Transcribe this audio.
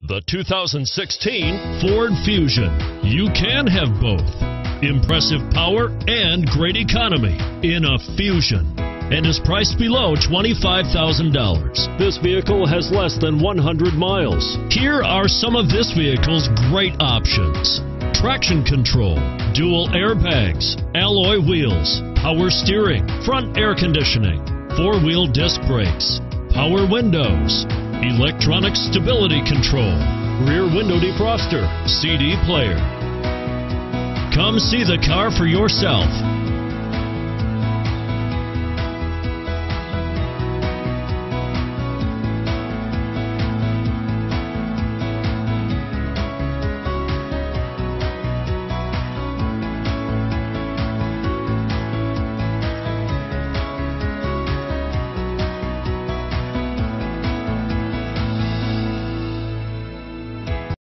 The 2016 Ford Fusion. You can have both impressive power and great economy in a Fusion, and is priced below $25,000. This vehicle has less than 100 miles. Here are some of this vehicle's great options: traction control, dual airbags, alloy wheels, power steering, front air conditioning, four-wheel disc brakes, power windows, electronic stability control, rear window defroster, CD player. Come see the car for yourself.